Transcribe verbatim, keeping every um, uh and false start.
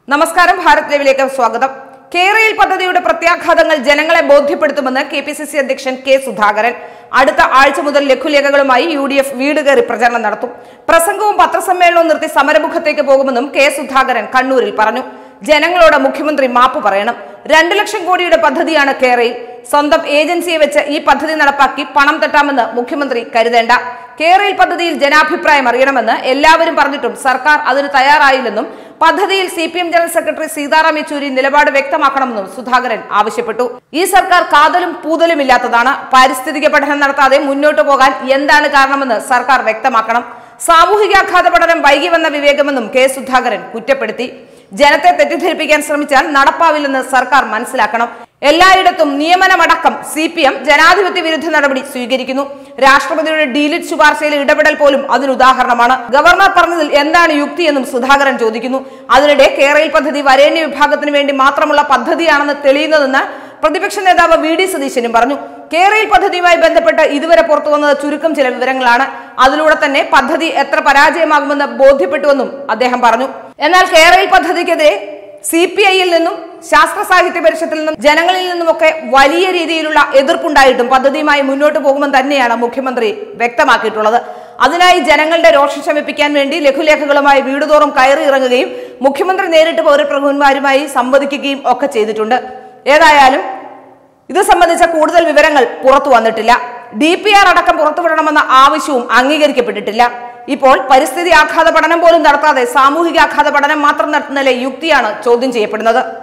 നമസ്കാരം, ഭാരത് ലൈവിലേക്ക് സ്വാഗതം. കേരയിൽ പദ്ധതിയുടെ പ്രത്യാഘാതങ്ങൾ ജനങ്ങളെ ബോധ്യപ്പെടുത്തുമെന്ന് കെ പി സി സി അധ്യക്ഷൻ കെ സുധാകരൻ. അടുത്ത ആഴ്ച മുതൽ ലഘുലേഖകളുമായി യു ഡി എഫ് വീട് കയറി പ്രചരണം നടത്തും. പ്രസംഗവും പത്രസമ്മേളനവും നിർത്തി സമരമുഖത്തേക്ക് പോകുമെന്നും കെ സുധാകരൻ കണ്ണൂരിൽ പറഞ്ഞു. ജനങ്ങളോട് മുഖ്യമന്ത്രി മാപ്പ് പറയണം. രണ്ടു ലക്ഷം കോടിയുടെ പദ്ധതിയാണ് കേരയിൽ. സ്വന്തം ഏജൻസിയെ വെച്ച് ഈ പദ്ധതി നടപ്പാക്കി പണം തട്ടാമെന്ന് മുഖ്യമന്ത്രി കരുതേണ്ട. കേരയിൽ പദ്ധതിയിൽ ജനാഭിപ്രായം അറിയണമെന്ന് എല്ലാവരും പറഞ്ഞിട്ടും സർക്കാർ അതിന് തയ്യാറായില്ലെന്നും പദ്ധതിയിൽ C P M general secretary Sitaram Yechury നിലപാട് വ്യക്തമാക്കണമെന്നും സുധാകരൻ ആവശ്യപ്പെട്ടു. ഈ സർക്കാർ കാതലും പൂതലും ഇല്ലാത്തതാണ്. പാരിസ്ഥിതിക പഠനം നടത്താതെ മുന്നോട്ടു പോകാൻ എന്താണ് കാരണമെന്ന് സർക്കാർ വ്യക്തമാക്കണം. സാമൂഹികാഘാത പഠനം വൈകി വന്ന വിവേകമെന്നും കെ സുധാകരൻ കുറ്റപ്പെടുത്തി. ജനത്തെ തെറ്റിദ്ധരിപ്പിക്കാൻ ശ്രമിച്ചാൽ നടപ്പാവില്ലെന്ന് സർക്കാർ മനസ്സിലാക്കണം. എല്ലായിടത്തും നിയമനമടക്കം സി പി എം ജനാധിപത്യ വിരുദ്ധ നടപടി സ്വീകരിക്കുന്നു. രാഷ്ട്രപതിയുടെ ഡീലിറ്റ് ശുപാർശയിലെ ഇടപെടൽ പോലും അതിനുദാഹരണമാണ്. ഗവർണർ പറഞ്ഞതിൽ എന്താണ് യുക്തിയെന്നും സുധാകരൻ ചോദിക്കുന്നു. അതിനിടെ കേരയിൽ പദ്ധതി വരേണ്യ വിഭാഗത്തിന് വേണ്ടി മാത്രമുള്ള പദ്ധതിയാണെന്ന് തെളിയുന്നതെന്ന് പ്രതിപക്ഷ നേതാവ് വി ഡി സതീശനും പറഞ്ഞു. കേരയിൽ പദ്ധതിയുമായി ബന്ധപ്പെട്ട് ഇതുവരെ പുറത്തു വന്നത് ചുരുക്കം ചില വിവരങ്ങളാണ്. അതിലൂടെ തന്നെ പദ്ധതി എത്ര പരാജയമാകുമെന്ന് ബോധ്യപ്പെട്ടുവെന്നും അദ്ദേഹം പറഞ്ഞു. എന്നാൽ കേരയിൽ പദ്ധതിക്കെതിരെ സി പി ഐയിൽ നിന്നും ശാസ്ത്ര സാഹിത്യ പരിഷത്തിൽ നിന്നും ജനങ്ങളിൽ നിന്നുമൊക്കെ വലിയ രീതിയിലുള്ള എതിർപ്പുണ്ടായിട്ടും പദ്ധതിയുമായി മുന്നോട്ട് പോകുമെന്ന് തന്നെയാണ് മുഖ്യമന്ത്രി വ്യക്തമാക്കിയിട്ടുള്ളത്. അതിനായി ജനങ്ങളുടെ രോഷം ശമിപ്പിക്കാൻ വേണ്ടി ലഘുലേഖകളുമായി വീടുതോറും കയറി ഇറങ്ങുകയും മുഖ്യമന്ത്രി നേരിട്ട് പൗരപ്രമുഖന്മാരുമായി സംവദിക്കുകയും ഒക്കെ ചെയ്തിട്ടുണ്ട്. ഏതായാലും ഇത് സംബന്ധിച്ച കൂടുതൽ വിവരങ്ങൾ പുറത്തു വന്നിട്ടില്ല. ഡി പി ആർ അടക്കം പുറത്തുവിടണമെന്ന ആവശ്യവും അംഗീകരിക്കപ്പെട്ടിട്ടില്ല. ഇപ്പോൾ പരിസ്ഥിതി ആഘാത പഠനം പോലും നടത്താതെ സാമൂഹിക ആഘാത പഠനം മാത്രം നടത്തുന്നതിലെ യുക്തിയാണ് ചോദ്യം ചെയ്യപ്പെടുന്നത്.